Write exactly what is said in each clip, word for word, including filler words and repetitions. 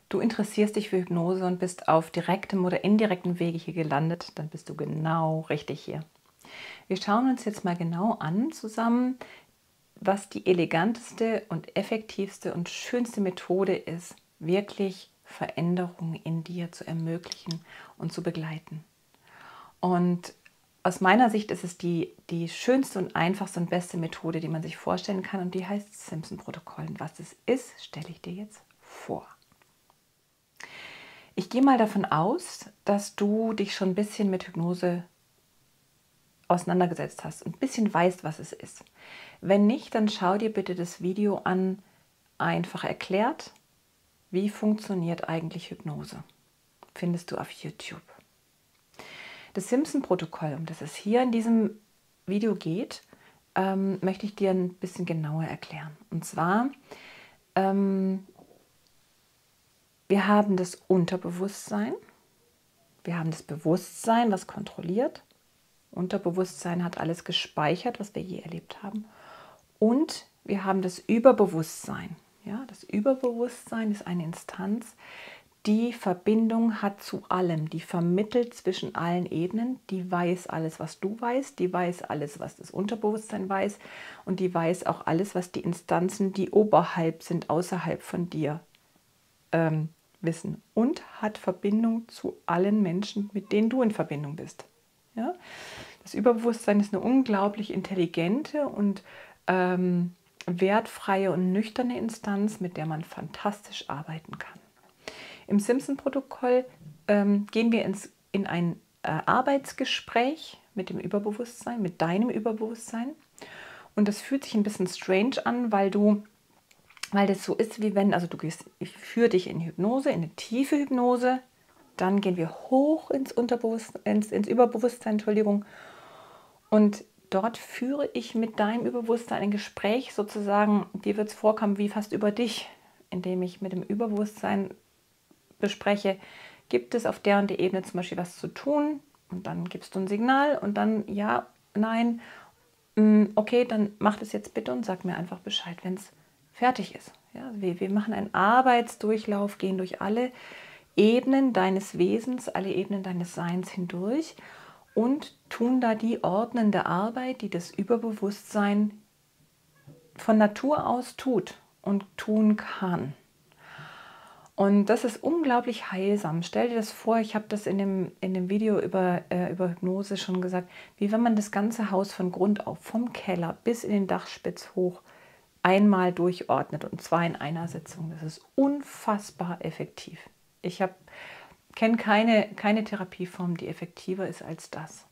du interessierst dich für Hypnose und bist auf direktem oder indirektem Wege hier gelandet, dann bist du genau richtig hier. Wir schauen uns jetzt mal genau an zusammen, was die eleganteste und effektivste und schönste Methode ist, wirklich Veränderungen in dir zu ermöglichen und zu begleiten. Und aus meiner Sicht ist es die, die schönste und einfachste und beste Methode, die man sich vorstellen kann, und die heißt Simpson-Protokoll. Und was es ist, stelle ich dir jetzt vor. Ich gehe mal davon aus, dass du dich schon ein bisschen mit Hypnose auseinandergesetzt hast und ein bisschen weißt, was es ist. Wenn nicht, dann schau dir bitte das Video an, einfach erklärt, wie funktioniert eigentlich Hypnose. Findest du auf YouTube. Das Simpson-Protokoll, um das es hier in diesem Video geht, ähm, möchte ich dir ein bisschen genauer erklären. Und zwar, ähm, wir haben das Unterbewusstsein, wir haben das Bewusstsein, was kontrolliert. Unterbewusstsein hat alles gespeichert, was wir je erlebt haben. Und wir haben das Überbewusstsein. Ja, das Überbewusstsein ist eine Instanz, die Verbindung hat zu allem, die vermittelt zwischen allen Ebenen, die weiß alles, was du weißt, die weiß alles, was das Unterbewusstsein weiß, und die weiß auch alles, was die Instanzen, die oberhalb sind, außerhalb von dir, ähm, wissen, und hat Verbindung zu allen Menschen, mit denen du in Verbindung bist. Ja? Das Überbewusstsein ist eine unglaublich intelligente und ähm, wertfreie und nüchterne Instanz, mit der man fantastisch arbeiten kann. Im Simpson-Protokoll ähm, gehen wir ins, in ein äh, Arbeitsgespräch mit dem Überbewusstsein, mit deinem Überbewusstsein. Und das fühlt sich ein bisschen strange an, weil du, weil das so ist, wie wenn, also du gehst, ich führe dich in Hypnose, in eine tiefe Hypnose, dann gehen wir hoch ins Unterbewusstsein, ins, ins Überbewusstsein, Entschuldigung, und dort führe ich mit deinem Überbewusstsein ein Gespräch sozusagen, dir wird es vorkommen wie fast über dich, indem ich mit dem Überbewusstsein bespreche, gibt es auf der und der Ebene zum Beispiel was zu tun, und dann gibst du ein Signal und dann ja, nein, okay, dann mach das jetzt bitte und sag mir einfach Bescheid, wenn es fertig ist. Ja, wir, wir machen einen Arbeitsdurchlauf, gehen durch alle Ebenen deines Wesens, alle Ebenen deines Seins hindurch und tun da die ordnende Arbeit, die das Überbewusstsein von Natur aus tut und tun kann. Und das ist unglaublich heilsam. Stell dir das vor, ich habe das in dem, in dem Video über, äh, über Hypnose schon gesagt, wie wenn man das ganze Haus von Grund auf, vom Keller bis in den Dachspitz hoch, einmal durchordnet, und zwar in einer Sitzung. Das ist unfassbar effektiv. Ich kenne keine, keine Therapieform, die effektiver ist als das.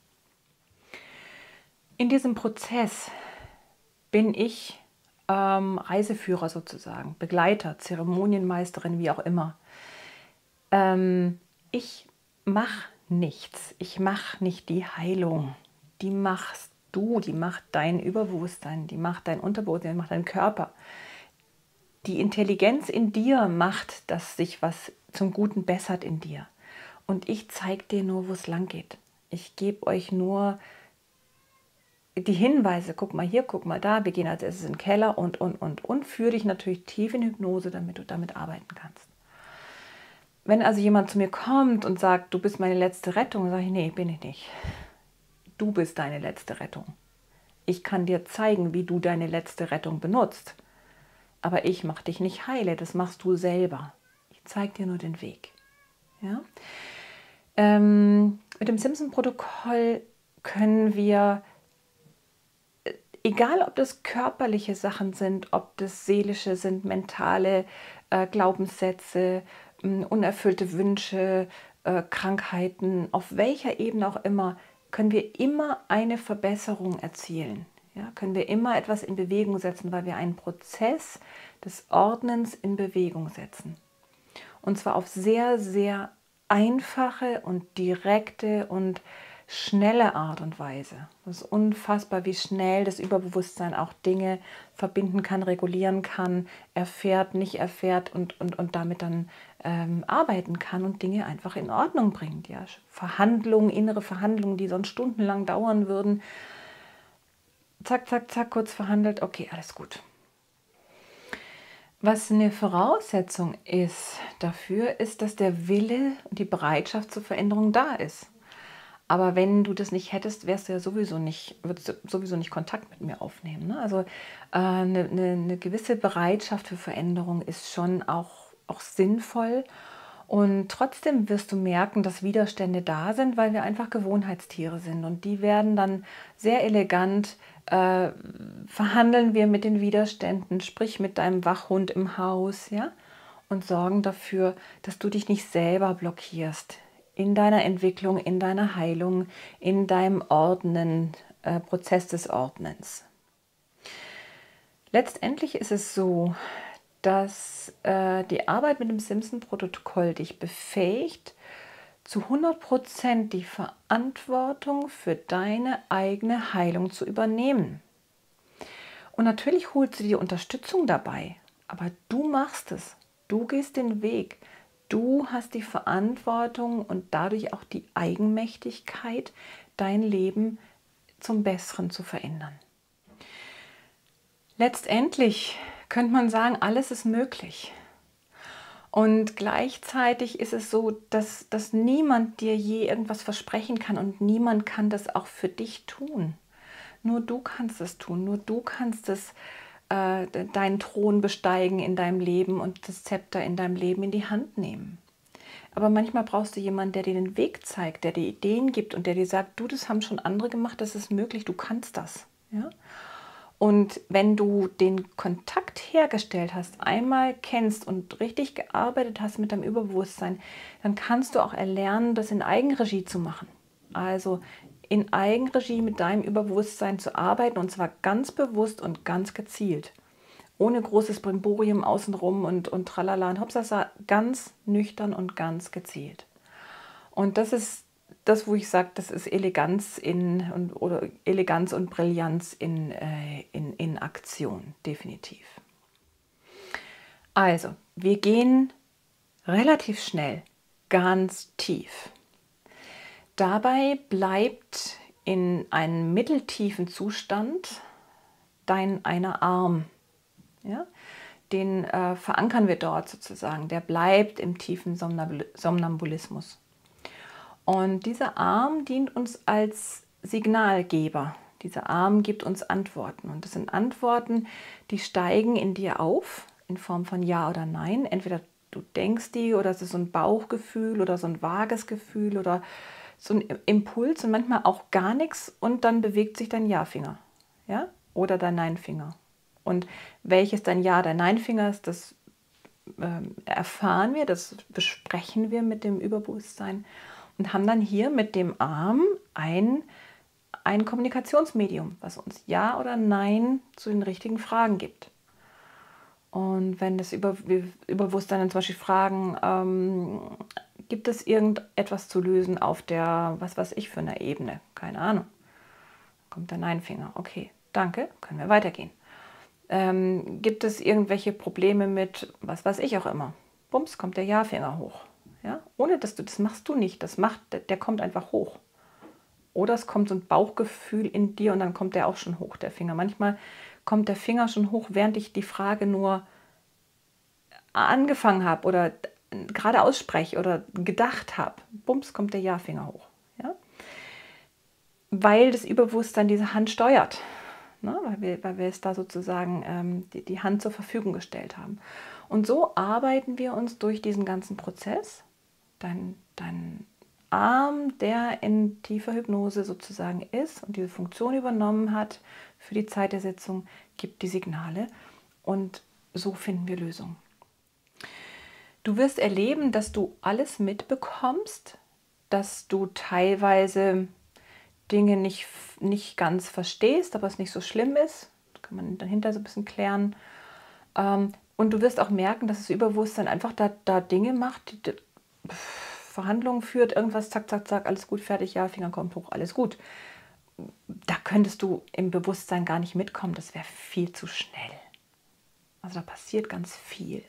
In diesem Prozess bin ich ähm, Reiseführer sozusagen, Begleiter, Zeremonienmeisterin, wie auch immer. Ähm, ich mache nichts. Ich mache nicht die Heilung. Die machst du, die macht dein Überbewusstsein, die macht dein Unterbewusstsein, die macht dein Körper. Die Intelligenz in dir macht, dass sich was zum Guten bessert in dir. Und ich zeige dir nur, wo es lang geht. Ich gebe euch nur die Hinweise, guck mal hier, guck mal da, wir gehen als erstes in den Keller und, und, und, und, führe dich natürlich tief in Hypnose, damit du damit arbeiten kannst. Wenn also jemand zu mir kommt und sagt, du bist meine letzte Rettung, dann sage ich, nee, bin ich nicht. Du bist deine letzte Rettung. Ich kann dir zeigen, wie du deine letzte Rettung benutzt. Aber ich mache dich nicht heile, das machst du selber. Ich zeige dir nur den Weg. Ja? Ähm, mit dem Simpson-Protokoll können wir, egal ob das körperliche Sachen sind, ob das seelische sind, mentale äh, Glaubenssätze, äh, unerfüllte Wünsche, äh, Krankheiten, auf welcher Ebene auch immer, können wir immer eine Verbesserung erzielen. Ja, können wir immer etwas in Bewegung setzen, weil wir einen Prozess des Ordnens in Bewegung setzen. Und zwar auf sehr, sehr einfache und direkte und schnelle Art und Weise. Das ist unfassbar, wie schnell das Überbewusstsein auch Dinge verbinden kann, regulieren kann, erfährt, nicht erfährt und, und, und damit dann ähm, arbeiten kann und Dinge einfach in Ordnung bringt. Ja. Verhandlungen, innere Verhandlungen, die sonst stundenlang dauern würden. Zack, zack, zack, kurz verhandelt, okay, alles gut. Was eine Voraussetzung ist dafür, ist, dass der Wille und die Bereitschaft zur Veränderung da ist. Aber wenn du das nicht hättest, wärst du ja sowieso nicht, würdest du sowieso nicht Kontakt mit mir aufnehmen. Ne? Also äh, eine, eine, eine gewisse Bereitschaft für Veränderung ist schon auch, auch sinnvoll. Und trotzdem wirst du merken, dass Widerstände da sind, weil wir einfach Gewohnheitstiere sind. Und die werden dann sehr elegant, äh, verhandeln wir mit den Widerständen, sprich mit deinem Wachhund im Haus, ja, und sorgen dafür, dass du dich nicht selber blockierst in deiner Entwicklung, in deiner Heilung, in deinem Ordnen, äh, Prozess des Ordnens. Letztendlich ist es so, dass äh, die Arbeit mit dem Simpson-Protokoll dich befähigt, zu hundert Prozent die Verantwortung für deine eigene Heilung zu übernehmen. Und natürlich holst du dir Unterstützung dabei, aber du machst es. Du gehst den Weg. Du hast die Verantwortung und dadurch auch die Eigenmächtigkeit, dein Leben zum Besseren zu verändern. Letztendlich könnte man sagen, alles ist möglich. Und gleichzeitig ist es so, dass, dass niemand dir je irgendwas versprechen kann und niemand kann das auch für dich tun. Nur du kannst es tun, nur du kannst es, äh, deinen Thron besteigen in deinem Leben und das Zepter in deinem Leben in die Hand nehmen. Aber manchmal brauchst du jemanden, der dir den Weg zeigt, der dir Ideen gibt und der dir sagt, du, das haben schon andere gemacht, das ist möglich, du kannst das. Ja? Und wenn du den Kontakt hergestellt hast, einmal kennst und richtig gearbeitet hast mit deinem Überbewusstsein, dann kannst du auch erlernen, das in Eigenregie zu machen. Also in Eigenregie mit deinem Überbewusstsein zu arbeiten und zwar ganz bewusst und ganz gezielt. Ohne großes Brimborium außenrum und, und tralala und hopsasa, ganz nüchtern und ganz gezielt. Und das ist das, wo ich sage, das ist Eleganz in, und, oder Eleganz und Brillanz in, äh, in, in Aktion, definitiv. Also, wir gehen relativ schnell ganz tief. Dabei bleibt in einem mitteltiefen Zustand dein einer Arm. Ja? Den äh, verankern wir dort sozusagen. Der bleibt im tiefen Somnambulismus. Und dieser Arm dient uns als Signalgeber. Dieser Arm gibt uns Antworten. Und das sind Antworten, die steigen in dir auf, in Form von Ja oder Nein. Entweder du denkst die oder es ist so ein Bauchgefühl oder so ein vages Gefühl oder so ein Impuls und manchmal auch gar nichts und dann bewegt sich dein Ja-Finger, ja? Oder dein Nein-Finger. Und welches dein Ja, dein Nein-Finger ist, das ähm, erfahren wir, das besprechen wir mit dem Überbewusstsein und haben dann hier mit dem Arm ein, ein Kommunikationsmedium, was uns Ja oder Nein zu den richtigen Fragen gibt. Und wenn das Über Überbewusstsein dann zum Beispiel fragen, ähm, gibt es irgendetwas zu lösen auf der, was weiß ich, für einer Ebene? Keine Ahnung. Kommt der Nein-Finger. Okay, danke, können wir weitergehen. Ähm, gibt es irgendwelche Probleme mit, was weiß ich auch immer? Bums, kommt der Ja-Finger hoch. Ja? Ohne dass du, das machst du nicht, das macht, der, der kommt einfach hoch. Oder es kommt so ein Bauchgefühl in dir und dann kommt der auch schon hoch, der Finger. Manchmal kommt der Finger schon hoch, während ich die Frage nur angefangen habe oder gerade ausspreche oder gedacht habe. Bums, kommt der Ja-Finger hoch. Ja? Weil das Überbewusstsein diese Hand steuert. Ne, weil, wir, weil wir es da sozusagen ähm, die, die Hand zur Verfügung gestellt haben. Und so arbeiten wir uns durch diesen ganzen Prozess. Dein, dein Arm, der in tiefer Hypnose sozusagen ist und diese Funktion übernommen hat für die Zeit der Sitzung, gibt die Signale und so finden wir Lösungen. Du wirst erleben, dass du alles mitbekommst, dass du teilweise Dinge nicht, nicht ganz verstehst, aber es nicht so schlimm ist. Das kann man dahinter so ein bisschen klären. Ähm, und du wirst auch merken, dass das Überbewusstsein einfach da, da Dinge macht, die, die Verhandlungen führt, irgendwas, zack, zack, zack, alles gut, fertig, ja, Finger kommt hoch, alles gut. Da könntest du im Bewusstsein gar nicht mitkommen, das wäre viel zu schnell. Also da passiert ganz viel.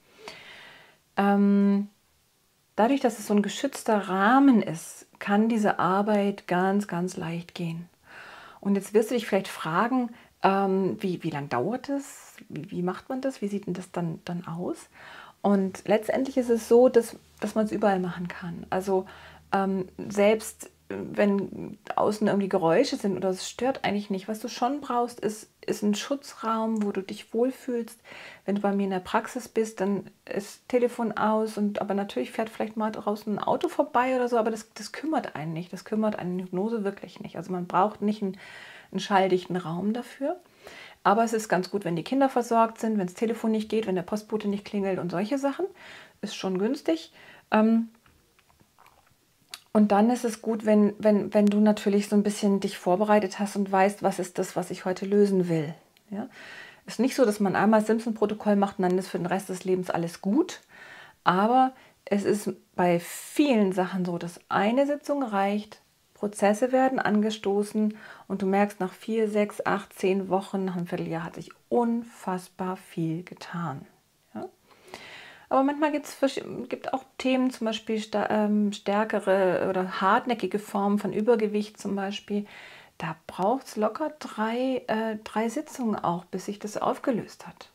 Ähm, dadurch, dass es so ein geschützter Rahmen ist, kann diese Arbeit ganz, ganz leicht gehen. Und jetzt wirst du dich vielleicht fragen, Ähm, wie wie lang dauert es? Wie, wie macht man das? Wie sieht denn das dann, dann aus? Und letztendlich ist es so, dass, dass man es überall machen kann. Also ähm, selbst äh, wenn außen irgendwie Geräusche sind oder es stört eigentlich nicht. Was du schon brauchst, ist, ist ein Schutzraum, wo du dich wohlfühlst. Wenn du bei mir in der Praxis bist, dann ist Telefon aus, und aber natürlich fährt vielleicht mal draußen ein Auto vorbei oder so, aber das, das kümmert einen nicht. Das kümmert einen Hypnose wirklich nicht. Also man braucht nicht einen, einen schalldichten Raum dafür. Aber es ist ganz gut, wenn die Kinder versorgt sind, wenn das Telefon nicht geht, wenn der Postbote nicht klingelt und solche Sachen. Ist schon günstig. Ähm, und dann ist es gut, wenn, wenn, wenn du natürlich so ein bisschen dich vorbereitet hast und weißt, was ist das, was ich heute lösen will. Ja? Ist nicht so, dass man einmal Simpson-Protokoll macht und dann ist für den Rest des Lebens alles gut. Aber es ist bei vielen Sachen so, dass eine Sitzung reicht, Prozesse werden angestoßen und du merkst, nach vier, sechs, acht, zehn Wochen, nach einem Vierteljahr hat sich unfassbar viel getan. Ja? Aber manchmal gibt's, gibt auch Themen, zum Beispiel stärkere oder hartnäckige Formen von Übergewicht zum Beispiel. Da braucht es locker drei, äh, drei Sitzungen auch, bis sich das aufgelöst hat.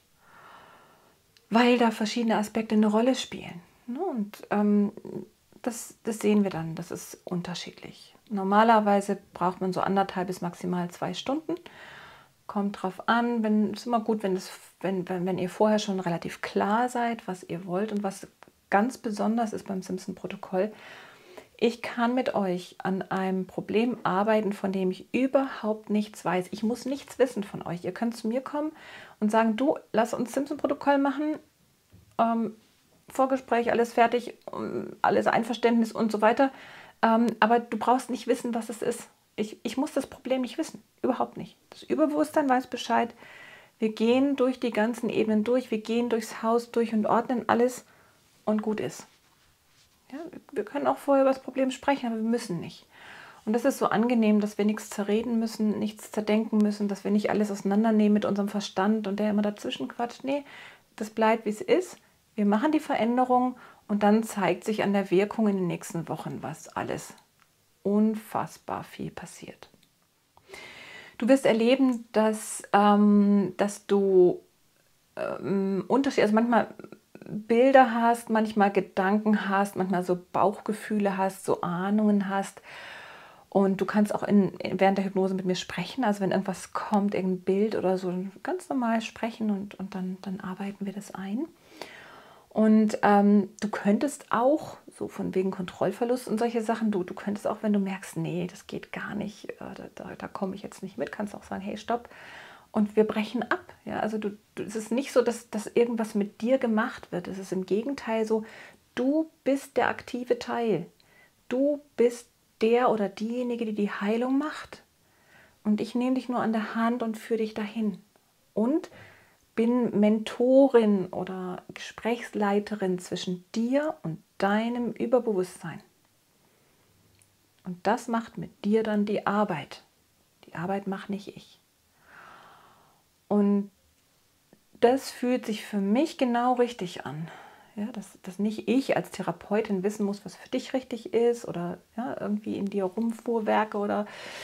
Weil da verschiedene Aspekte eine Rolle spielen. Ne? Und ähm, das, das sehen wir dann, das ist unterschiedlich. Normalerweise braucht man so anderthalb bis maximal zwei Stunden. Kommt drauf an, wenn, es ist immer gut, wenn, das, wenn, wenn, wenn ihr vorher schon relativ klar seid, was ihr wollt. Und was ganz besonders ist beim Simpson-Protokoll, ich kann mit euch an einem Problem arbeiten, von dem ich überhaupt nichts weiß. Ich muss nichts wissen von euch. Ihr könnt zu mir kommen und sagen, du, lass uns Simpson-Protokoll machen. Ähm, Vorgespräch, alles fertig, alles Einverständnis und so weiter. Ähm, aber du brauchst nicht wissen, was es ist. Ich, ich muss das Problem nicht wissen. Überhaupt nicht. Das Überbewusstsein weiß Bescheid. Wir gehen durch die ganzen Ebenen durch. Wir gehen durchs Haus durch und ordnen alles und gut ist. Ja, wir können auch vorher über das Problem sprechen, aber wir müssen nicht. Und das ist so angenehm, dass wir nichts zerreden müssen, nichts zerdenken müssen, dass wir nicht alles auseinandernehmen mit unserem Verstand und der immer dazwischen quatscht. Nee, das bleibt, wie es ist. Wir machen die Veränderung und dann zeigt sich an der Wirkung in den nächsten Wochen, was alles unfassbar viel passiert. Du wirst erleben, dass, ähm, dass du ähm, Unterschied, also manchmal Bilder hast, manchmal Gedanken hast, manchmal so Bauchgefühle hast, so Ahnungen hast. Und du kannst auch in, während der Hypnose mit mir sprechen. Also wenn irgendwas kommt, irgendein Bild oder so, ganz normal sprechen und, und dann, dann arbeiten wir das ein. Und ähm, du könntest auch, so von wegen Kontrollverlust und solche Sachen, du, du könntest auch, wenn du merkst, nee, das geht gar nicht, äh, da, da, da komme ich jetzt nicht mit, kannst auch sagen, hey, stopp. Und wir brechen ab. Ja? Also du, du, es ist nicht so, dass, dass irgendwas mit dir gemacht wird. Es ist im Gegenteil so, du bist der aktive Teil. Du bist der oder diejenige, die die Heilung macht. Und ich nehme dich nur an der Hand und führe dich dahin. Und bin Mentorin oder Gesprächsleiterin zwischen dir und deinem Überbewusstsein. Und das macht mit dir dann die Arbeit. Die Arbeit mache nicht ich. Und das fühlt sich für mich genau richtig an. Ja, dass, dass nicht ich als Therapeutin wissen muss, was für dich richtig ist oder ja, irgendwie in dir rumfuhrwerke oder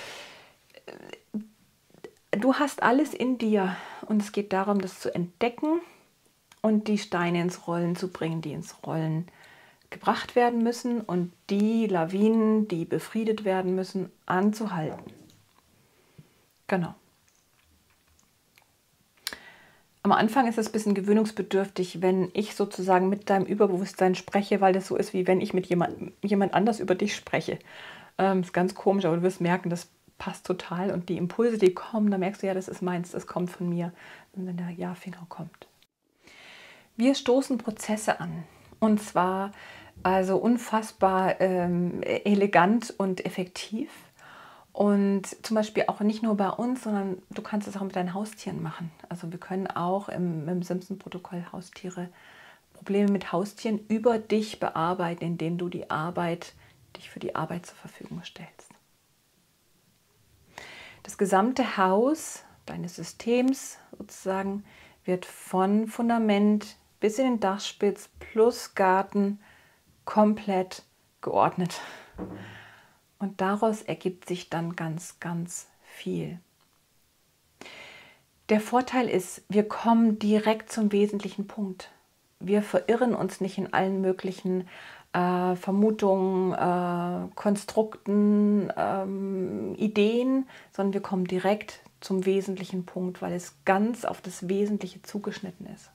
du hast alles in dir und es geht darum, das zu entdecken und die Steine ins Rollen zu bringen, die ins Rollen gebracht werden müssen und die Lawinen, die befriedet werden müssen, anzuhalten. Genau. Am Anfang ist es ein bisschen gewöhnungsbedürftig, wenn ich sozusagen mit deinem Überbewusstsein spreche, weil das so ist, wie wenn ich mit jemand, jemand anders über dich spreche. Ähm, ist ganz komisch, aber du wirst merken, das passt total. Und die Impulse, die kommen, da merkst du, ja, das ist meins, das kommt von mir, wenn der Ja-Finger kommt. Wir stoßen Prozesse an. Und zwar also unfassbar ähm, elegant und effektiv. Und zum Beispiel auch nicht nur bei uns, sondern du kannst es auch mit deinen Haustieren machen. Also wir können auch im, im Simpson-Protokoll Haustiere, Probleme mit Haustieren über dich bearbeiten, indem du die Arbeit, dich für die Arbeit zur Verfügung stellst. Das gesamte Haus deines Systems sozusagen wird von Fundament bis in den Dachspitz plus Garten komplett geordnet. Und daraus ergibt sich dann ganz, ganz viel. Der Vorteil ist, wir kommen direkt zum wesentlichen Punkt. Wir verirren uns nicht in allen möglichen äh, Vermutungen, äh, Konstrukten, ähm, Ideen, sondern wir kommen direkt zum wesentlichen Punkt, weil es ganz auf das Wesentliche zugeschnitten ist.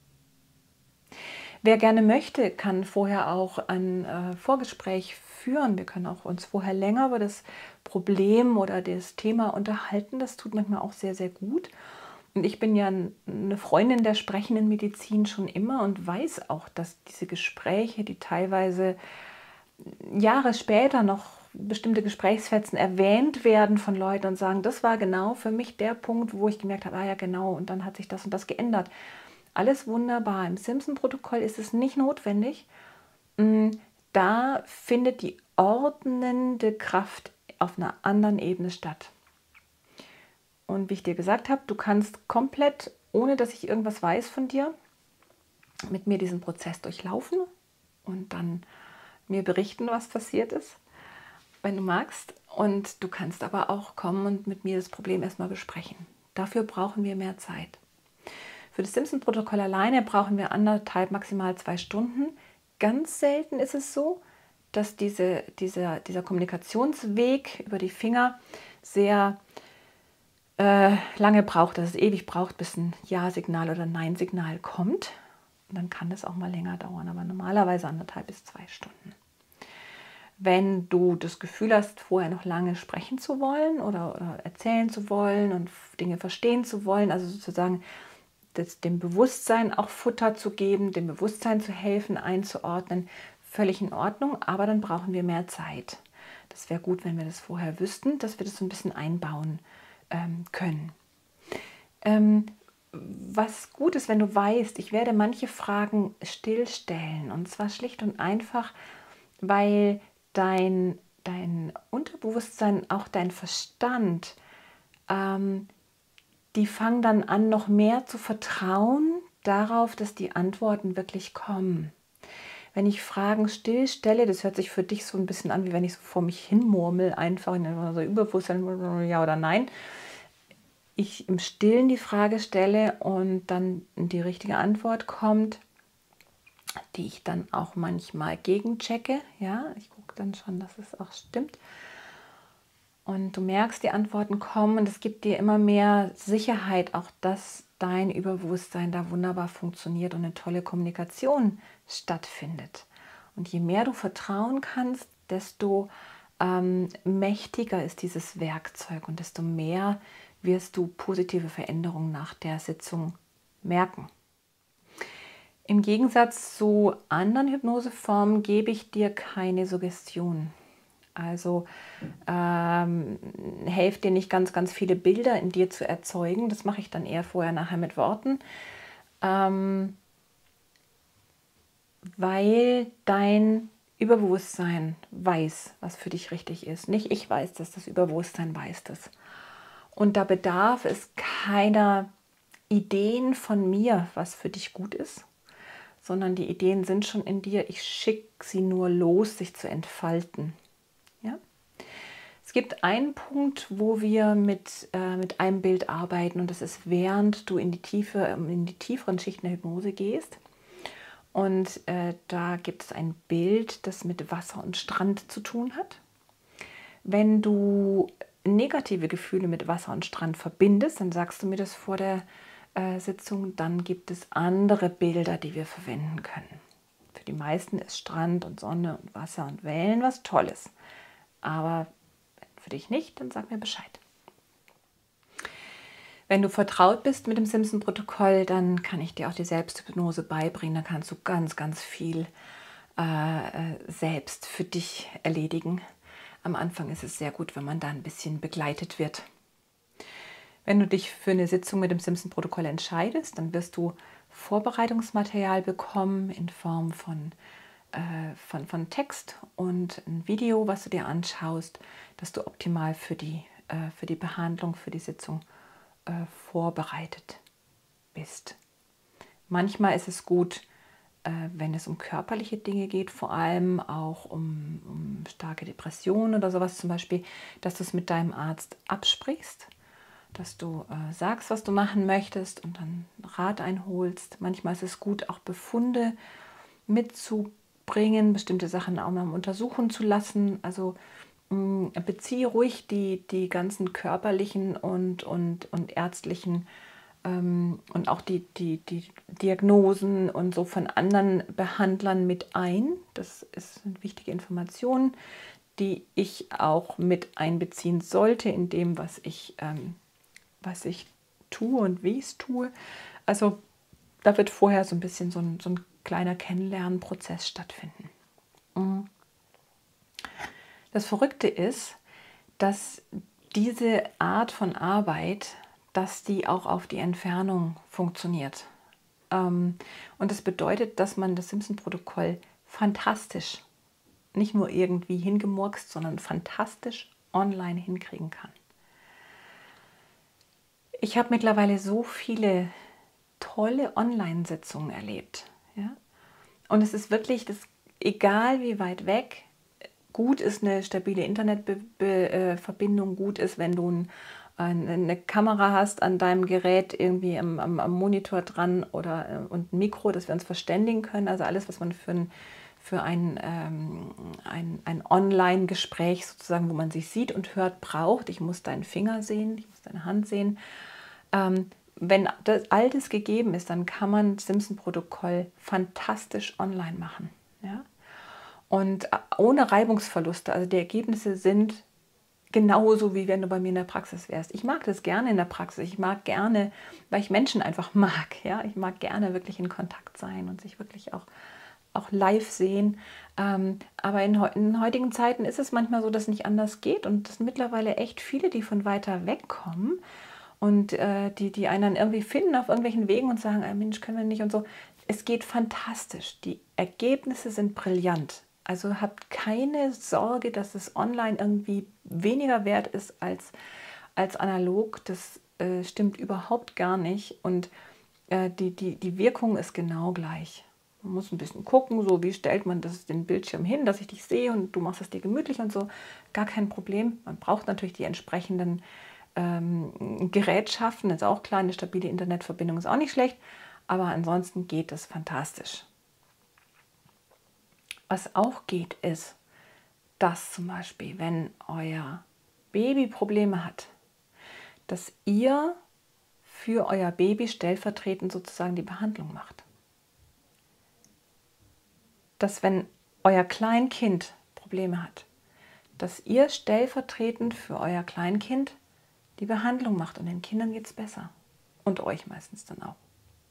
Wer gerne möchte, kann vorher auch ein äh, Vorgespräch führen. Wir können auch uns vorher länger über das Problem oder das Thema unterhalten. Das tut manchmal auch sehr, sehr gut. Und ich bin ja eine Freundin der sprechenden Medizin schon immer und weiß auch, dass diese Gespräche, die teilweise Jahre später noch bestimmte Gesprächsfetzen erwähnt werden von Leuten und sagen, das war genau für mich der Punkt, wo ich gemerkt habe, ah ja genau, und dann hat sich das und das geändert. Alles wunderbar. Im Simpson-Protokoll ist es nicht notwendig. Da findet die ordnende Kraft auf einer anderen Ebene statt. Und wie ich dir gesagt habe, du kannst komplett, ohne dass ich irgendwas weiß von dir, mit mir diesen Prozess durchlaufen und dann mir berichten, was passiert ist, wenn du magst. Und du kannst aber auch kommen und mit mir das Problem erstmal besprechen. Dafür brauchen wir mehr Zeit. Für das Simpson-Protokoll alleine brauchen wir anderthalb, maximal zwei Stunden. Ganz selten ist es so, dass diese, dieser, dieser Kommunikationsweg über die Finger sehr äh, lange braucht, dass es ewig braucht, bis ein Ja-Signal oder Nein-Signal kommt. Und dann kann es auch mal länger dauern, aber normalerweise anderthalb bis zwei Stunden. Wenn du das Gefühl hast, vorher noch lange sprechen zu wollen oder, oder erzählen zu wollen und Dinge verstehen zu wollen, also sozusagen das, dem Bewusstsein auch Futter zu geben, dem Bewusstsein zu helfen, einzuordnen, völlig in Ordnung, aber dann brauchen wir mehr Zeit. Das wäre gut, wenn wir das vorher wüssten, dass wir das so ein bisschen einbauen ähm, können. Ähm, was gut ist, wenn du weißt, ich werde manche Fragen stillstellen, und zwar schlicht und einfach, weil dein, dein Unterbewusstsein, auch dein Verstand, ähm, die fangen dann an, noch mehr zu vertrauen darauf, dass die Antworten wirklich kommen. Wenn ich Fragen stillstelle, das hört sich für dich so ein bisschen an, wie wenn ich so vor mich hin murmel, einfach in so Überbewusstsein, ja oder nein. Ich im Stillen die Frage stelle und dann die richtige Antwort kommt, die ich dann auch manchmal gegenchecke. Ja, ich gucke dann schon, dass es auch stimmt. Und du merkst, die Antworten kommen und es gibt dir immer mehr Sicherheit, auch dass dein Überbewusstsein da wunderbar funktioniert und eine tolle Kommunikation stattfindet. Und je mehr du vertrauen kannst, desto ähm, mächtiger ist dieses Werkzeug und desto mehr wirst du positive Veränderungen nach der Sitzung merken. Im Gegensatz zu anderen Hypnoseformen gebe ich dir keine Suggestion. Also ähm, helfe dir nicht ganz, ganz viele Bilder in dir zu erzeugen. Das mache ich dann eher vorher, nachher mit Worten. Ähm, weil dein Überbewusstsein weiß, was für dich richtig ist. Nicht ich weiß das, das Überbewusstsein weiß das. Und da bedarf es keiner Ideen von mir, was für dich gut ist, sondern die Ideen sind schon in dir. Ich schicke sie nur los, sich zu entfalten. Ja? Es gibt einen Punkt, wo wir mit, äh, mit einem Bild arbeiten und das ist, während du in die, Tiefe, in die tieferen Schichten der Hypnose gehst. Und äh, da gibt es ein Bild, das mit Wasser und Strand zu tun hat. Wenn du negative Gefühle mit Wasser und Strand verbindest, dann sagst du mir das vor der äh, Sitzung, dann gibt es andere Bilder, die wir verwenden können. Für die meisten ist Strand und Sonne und Wasser und Wellen was Tolles. Aber für dich nicht, dann sag mir Bescheid. Wenn du vertraut bist mit dem Simpson-Protokoll, dann kann ich dir auch die Selbsthypnose beibringen. Da kannst du ganz, ganz viel äh, selbst für dich erledigen. Am Anfang ist es sehr gut, wenn man da ein bisschen begleitet wird. Wenn du dich für eine Sitzung mit dem Simpson-Protokoll entscheidest, dann wirst du Vorbereitungsmaterial bekommen in Form von, äh, von, von Text und ein Video, was du dir anschaust, dass du optimal für die, äh, für die Behandlung, für die Sitzung äh, vorbereitet bist. Manchmal ist es gut, äh, wenn es um körperliche Dinge geht, vor allem auch um, um starke Depressionen oder sowas zum Beispiel, dass du es mit deinem Arzt absprichst, dass du äh, sagst, was du machen möchtest und dann Rat einholst. Manchmal ist es gut, auch Befunde mitzubringen, bestimmte Sachen auch mal untersuchen zu lassen. Also mh, beziehe ruhig die, die ganzen körperlichen und, und, und ärztlichen ähm, und auch die, die, die Diagnosen und so von anderen Behandlern mit ein. Das ist eine wichtige Information, die ich auch mit einbeziehen sollte in dem, was ich, ähm, was ich tue und wie ich es tue. Also da wird vorher so ein bisschen so ein, so ein kleiner Kennenlernprozess stattfinden. Das Verrückte ist, dass diese Art von Arbeit, dass die auch auf die Entfernung funktioniert. Und das bedeutet, dass man das Simpson-Protokoll fantastisch, nicht nur irgendwie hingemurkst, sondern fantastisch online hinkriegen kann. Ich habe mittlerweile so viele tolle Online-Sitzungen erlebt. Ja? Und es ist wirklich, das, egal wie weit weg, gut ist eine stabile Internetverbindung, gut ist, wenn du ein, eine Kamera hast an deinem Gerät irgendwie am, am, am Monitor dran oder und ein Mikro, dass wir uns verständigen können. Also alles, was man für ein, für ein, ähm, ein, ein Online-Gespräch sozusagen, wo man sich sieht und hört, braucht. Ich muss deinen Finger sehen, ich muss deine Hand sehen. Ähm, wenn das all das gegeben ist, dann kann man Simpson-Protokoll fantastisch online machen. Ja? Und ohne Reibungsverluste. Also die Ergebnisse sind genauso, wie wenn du bei mir in der Praxis wärst. Ich mag das gerne in der Praxis. Ich mag gerne, weil ich Menschen einfach mag. Ja? Ich mag gerne wirklich in Kontakt sein und sich wirklich auch, auch live sehen. Ähm, aber in, in heutigen Zeiten ist es manchmal so, dass es nicht anders geht. Und es sind mittlerweile echt viele, die von weiter weg kommen. Und äh, die, die einen dann irgendwie finden auf irgendwelchen Wegen und sagen, ah, Mensch, können wir nicht und so. Es geht fantastisch. Die Ergebnisse sind brillant. Also habt keine Sorge, dass es online irgendwie weniger wert ist als, als analog. Das äh, stimmt überhaupt gar nicht. Und äh, die, die, die Wirkung ist genau gleich. Man muss ein bisschen gucken, so wie stellt man das, den Bildschirm hin, dass ich dich sehe und du machst es dir gemütlich und so. Gar kein Problem. Man braucht natürlich die entsprechenden ähm, Gerätschaften. Ist auch klar, eine stabile Internetverbindung ist auch nicht schlecht. Aber ansonsten geht es fantastisch. Was auch geht, ist, dass zum Beispiel, wenn euer Baby Probleme hat, dass ihr für euer Baby stellvertretend sozusagen die Behandlung macht. Dass wenn euer Kleinkind Probleme hat, dass ihr stellvertretend für euer Kleinkind die Behandlung macht und den Kindern geht es besser. Und euch meistens dann auch.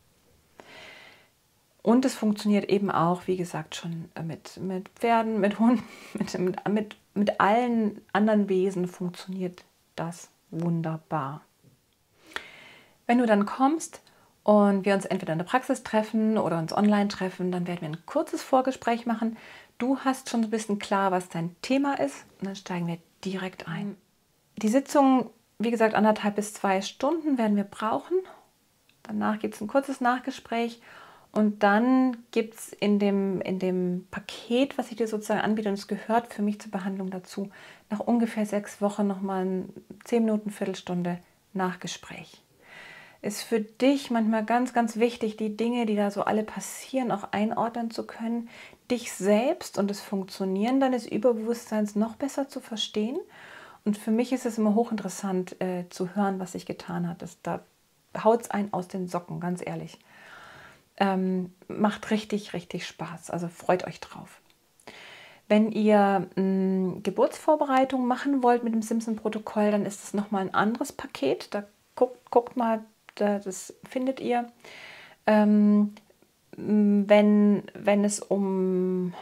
Und es funktioniert eben auch, wie gesagt, schon mit, mit Pferden, mit Hunden, mit, mit, mit, mit allen anderen Wesen funktioniert das wunderbar. Wenn du dann kommst und wir uns entweder in der Praxis treffen oder uns online treffen, dann werden wir ein kurzes Vorgespräch machen. Du hast schon ein bisschen klar, was dein Thema ist und dann steigen wir direkt ein. Die Sitzung, wie gesagt, anderthalb bis zwei Stunden werden wir brauchen. Danach gibt es ein kurzes Nachgespräch. Und dann gibt es in dem, in dem Paket, was ich dir sozusagen anbiete, und es gehört für mich zur Behandlung dazu, nach ungefähr sechs Wochen nochmal zehn Minuten, Viertelstunde Nachgespräch. Ist für dich manchmal ganz, ganz wichtig, die Dinge, die da so alle passieren, auch einordnen zu können, dich selbst und das Funktionieren deines Überbewusstseins noch besser zu verstehen. Und für mich ist es immer hochinteressant äh, zu hören, was sich getan hat. Das, da haut es einen aus den Socken, ganz ehrlich. Ähm, macht richtig, richtig Spaß. Also freut euch drauf. Wenn ihr mh, Geburtsvorbereitung machen wollt mit dem Simpson-Protokoll, dann ist es nochmal ein anderes Paket. Da guckt, guckt mal, da, das findet ihr. Ähm, wenn, wenn es um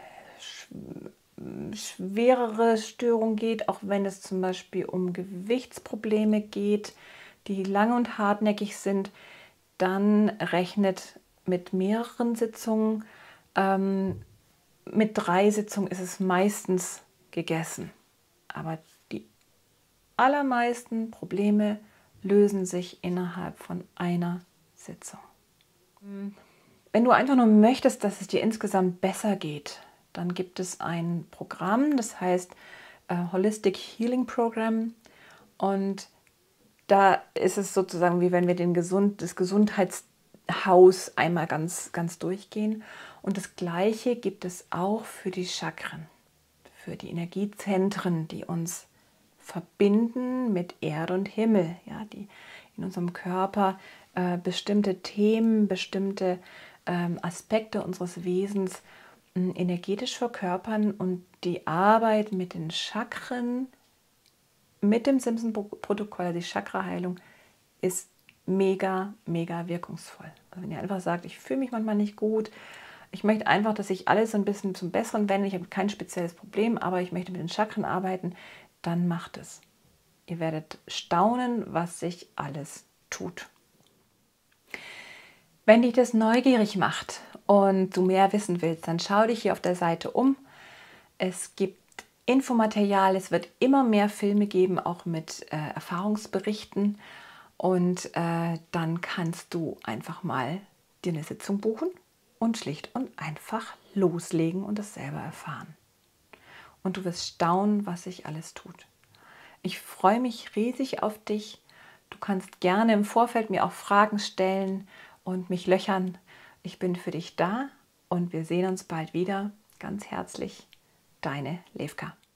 schwerere Störungen geht, auch wenn es zum Beispiel um Gewichtsprobleme geht, die lang und hartnäckig sind, dann rechnet mit mehreren Sitzungen. Ähm, mit drei Sitzungen ist es meistens gegessen. Aber die allermeisten Probleme lösen sich innerhalb von einer Sitzung. Wenn du einfach nur möchtest, dass es dir insgesamt besser geht, dann gibt es ein Programm, das heißt äh, Holistic Healing Program. Und da ist es sozusagen wie wenn wir den Gesund, das Gesundheitshaus einmal ganz, ganz durchgehen. Und das Gleiche gibt es auch für die Chakren, für die Energiezentren, die uns verbinden mit Erde und Himmel, ja, die in unserem Körper äh, bestimmte Themen, bestimmte ähm, Aspekte unseres Wesens äh, energetisch verkörpern, und die Arbeit mit den Chakren, mit dem Simpson-Protokoll, also die Chakraheilung, ist mega, mega wirkungsvoll. Also wenn ihr einfach sagt, ich fühle mich manchmal nicht gut, ich möchte einfach, dass sich alles so ein bisschen zum Besseren wende, ich habe kein spezielles Problem, aber ich möchte mit den Chakren arbeiten, dann macht es. Ihr werdet staunen, was sich alles tut. Wenn dich das neugierig macht und du mehr wissen willst, dann schau dich hier auf der Seite um. Es gibt Infomaterial, es wird immer mehr Filme geben, auch mit äh, Erfahrungsberichten. Und äh, dann kannst du einfach mal dir eine Sitzung buchen und schlicht und einfach loslegen und das selber erfahren. Und du wirst staunen, was sich alles tut. Ich freue mich riesig auf dich. Du kannst gerne im Vorfeld mir auch Fragen stellen und mich löchern. Ich bin für dich da und wir sehen uns bald wieder. Ganz herzlich, deine Levka.